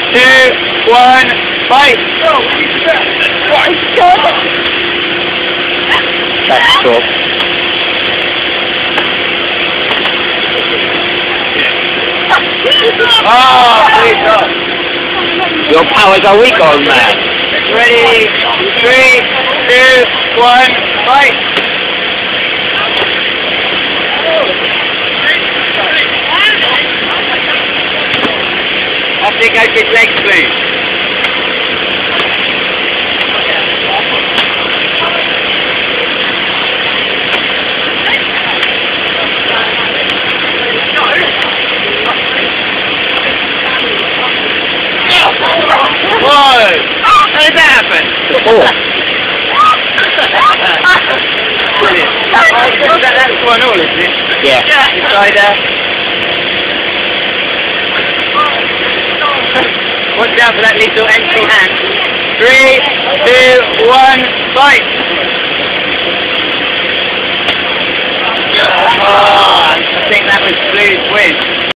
2, 1, fight! That's cool. Oh, please stop. Your powers are weak, old man. Ready, 3, 2, 1, fight! I think I did legs, please. Whoa! How did that happen? Oh. Brilliant. That's 1-all, isn't it? Yeah. Inside there. Watch out for that little empty hand. 3, 2, 1, fight! Oh, I think that was Blue's win.